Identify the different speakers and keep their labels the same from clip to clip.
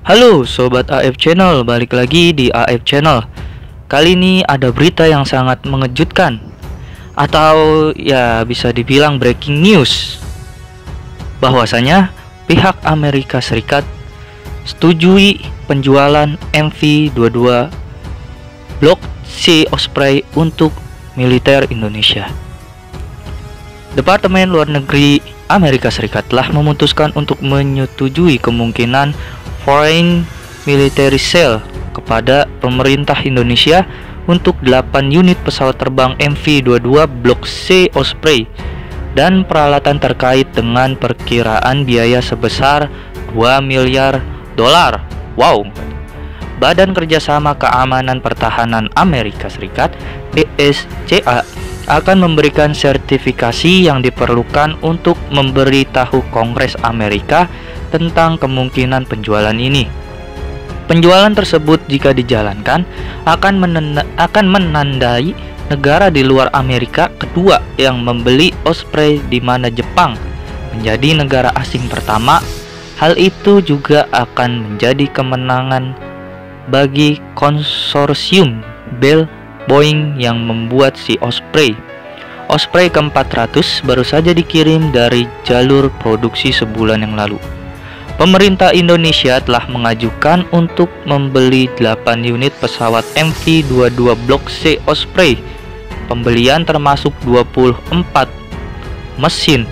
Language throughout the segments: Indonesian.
Speaker 1: Halo Sobat AF Channel, balik lagi di AF Channel. Kali ini ada berita yang sangat mengejutkan, atau ya bisa dibilang breaking news, bahwasanya pihak Amerika Serikat setujui penjualan MV-22 Block C Osprey untuk militer Indonesia. Departemen Luar Negeri Amerika Serikat telah memutuskan untuk menyetujui kemungkinan foreign military sale kepada pemerintah Indonesia untuk 8 unit pesawat terbang MV-22 Block C Osprey dan peralatan terkait dengan perkiraan biaya sebesar 2 miliar dolar. Wow. Badan Kerjasama Keamanan Pertahanan Amerika Serikat (BSCA) akan memberikan sertifikasi yang diperlukan untuk memberitahu Kongres Amerika tentang kemungkinan penjualan ini. Penjualan tersebut jika dijalankan akan menandai negara di luar Amerika kedua yang membeli Osprey, di mana Jepang menjadi negara asing pertama. Hal itu juga akan menjadi kemenangan bagi konsorsium Bell Boeing yang membuat si Osprey. Osprey ke-400 baru saja dikirim dari jalur produksi sebulan yang lalu. Pemerintah Indonesia telah mengajukan untuk membeli 8 unit pesawat MV-22 Block C Osprey. Pembelian termasuk 24 mesin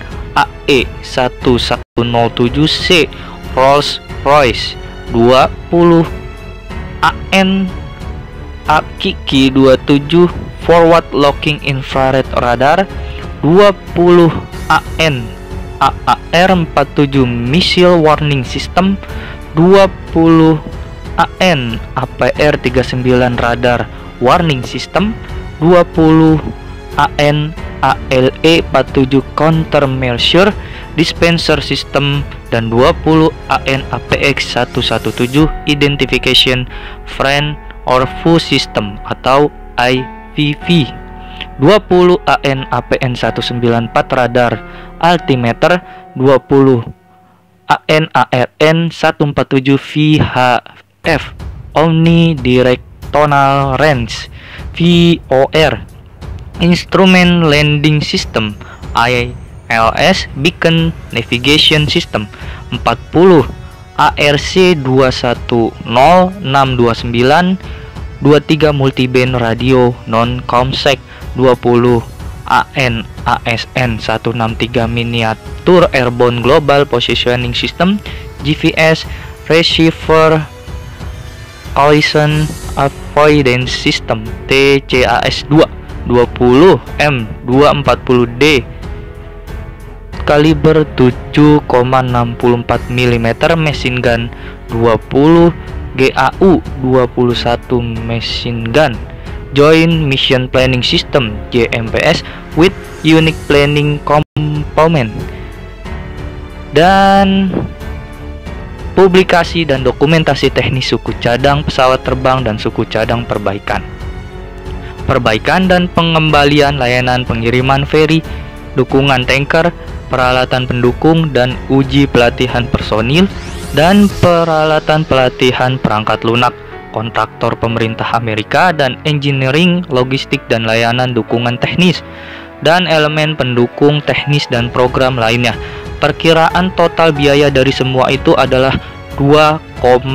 Speaker 1: AE1107C Rolls-Royce, 20 AN Akiki 27 Forward Looking Infrared Radar, 20 AN AAR-47 Missile Warning System, 20 AN APR-39 Radar Warning System, 20 AN ALE-47 Countermeasure Dispenser System, dan 20 AN APX-117 Identification Friend or Foe System atau IVV, 20 AN APN-194 Radar Altimeter, 20 AN ARN-147 VHF Omnidirectional Range VOR Instrument Landing System ILS Beacon Navigation System, 40 ARC-210-629 23 Multiband Radio Non-Comsec, 20 AN ASN-163 Miniature Airborne Global Positioning System GPS Receiver Collision Avoidance System TCAS-2, 20 M240D kaliber 7,64 mm machine gun, 20 GAU 21 machine gun Joint Mission Planning System JMPS with Unique Planning Component, dan publikasi dan dokumentasi teknis suku cadang pesawat terbang dan suku cadang perbaikan dan pengembalian layanan pengiriman feri, dukungan tanker, peralatan pendukung dan uji pelatihan personil, dan peralatan pelatihan perangkat lunak, kontraktor pemerintah Amerika, dan engineering, logistik dan layanan dukungan teknis, dan elemen pendukung teknis dan program lainnya. Perkiraan total biaya dari semua itu adalah 2,0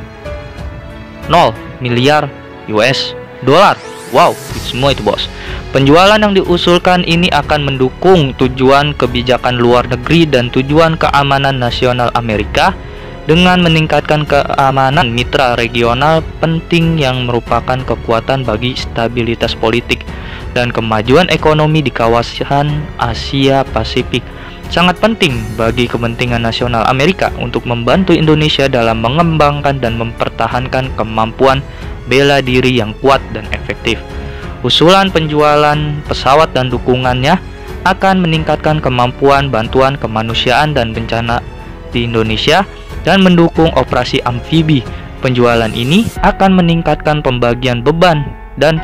Speaker 1: miliar US dolar. Wow, semua itu bos. Penjualan yang diusulkan ini akan mendukung tujuan kebijakan luar negeri dan tujuan keamanan nasional Amerika dengan meningkatkan keamanan mitra regional penting yang merupakan kekuatan bagi stabilitas politik dan kemajuan ekonomi di kawasan Asia Pasifik. Sangat penting bagi kepentingan nasional Amerika untuk membantu Indonesia dalam mengembangkan dan mempertahankan kemampuan bela diri yang kuat dan efektif. Usulan penjualan pesawat dan dukungannya akan meningkatkan kemampuan bantuan kemanusiaan dan bencana di Indonesia dan mendukung operasi amfibi. Penjualan ini akan meningkatkan pembagian beban dan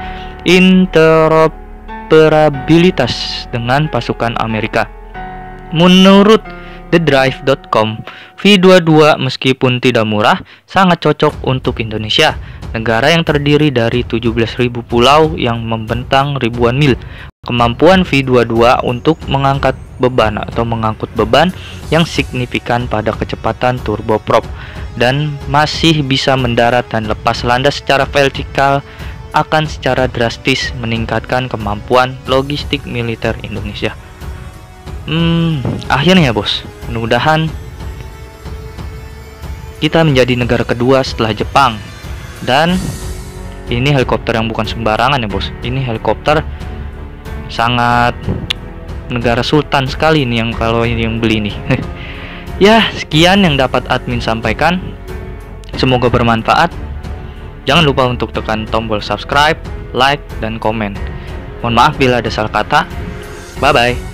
Speaker 1: interoperabilitas dengan pasukan Amerika. Menurut thedrive.com. V22 meskipun tidak murah, sangat cocok untuk Indonesia, negara yang terdiri dari 17.000 pulau yang membentang ribuan mil. Kemampuan V22 untuk mengangkat beban atau mengangkut beban yang signifikan pada kecepatan turboprop dan masih bisa mendarat dan lepas landas secara vertikal akan secara drastis meningkatkan kemampuan logistik militer Indonesia. Akhirnya bos, mudah-mudahan kita menjadi negara kedua setelah Jepang. Dan ini helikopter yang bukan sembarangan ya bos. Ini helikopter sangat negara sultan sekali nih yang kalau ini yang beli nih. Ya, sekian yang dapat admin sampaikan. Semoga bermanfaat. Jangan lupa untuk tekan tombol subscribe, like, dan komen. Mohon maaf bila ada salah kata. Bye bye.